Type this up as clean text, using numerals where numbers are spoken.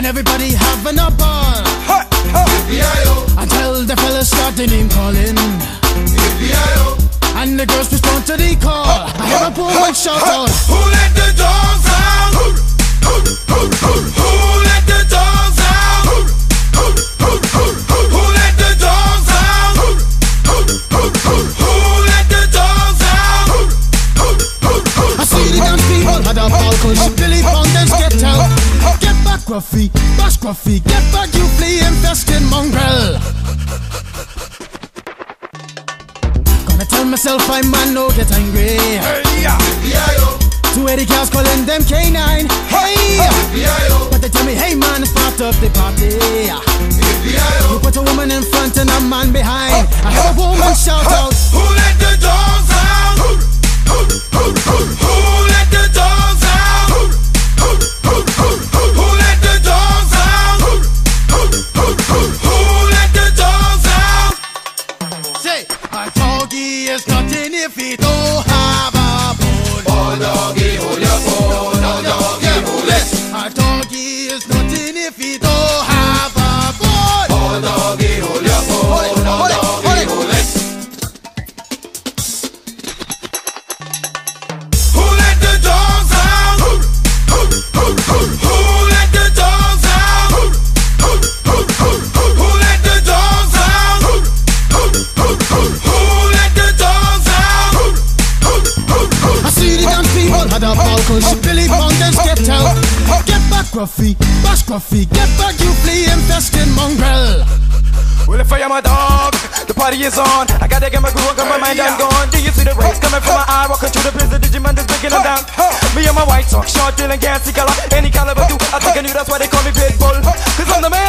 everybody having a ball. Until the fellas start the name calling. And the girls respond to the call. I hear a woman shout out, who let the dogs out? Who let the dogs out? Who let the dogs out? Who let the dogs out? I see the dance people had a ball cause Billy Fountains get out. Get back Gruffy, bash Gruffy, get back you flea infested mongrel. Gonna tell myself I man no get angry. Two 80 cows calling them K9. Hey, but they tell me hey man it's part of the party. You put a woman in front and a man behind. I hear a woman shout out, who let the dogs out? Who let the dogs out? Who let the dogs out? Who let the dogs out? say a doggy is nothing if he don't have a bone. Oh doggy, hold your bone. Oh doggy, hold it. A doggy is nothing if he don't have a bone. Oh doggy, hold your bone. Oh doggy, hold it. Who let the dogs out? Who let the dogs out? Who let the dogs out? Who let the dogs out? I see the dance people had a ball cause Billy Fountains get out. Get back Gruffy, bash Gruffy, get back you flea infested mongrel. Well, if I am a dog, the party is on. I gotta get my groove on, got my mind, I'm gone. Do you see the rays coming from my eye? Walking through the prison, Digimon is breaking them down. Me and my white talk, short, deal and gassy color. Any caliber do, I think I knew that's why they call me Pitbull. Cause I'm the man.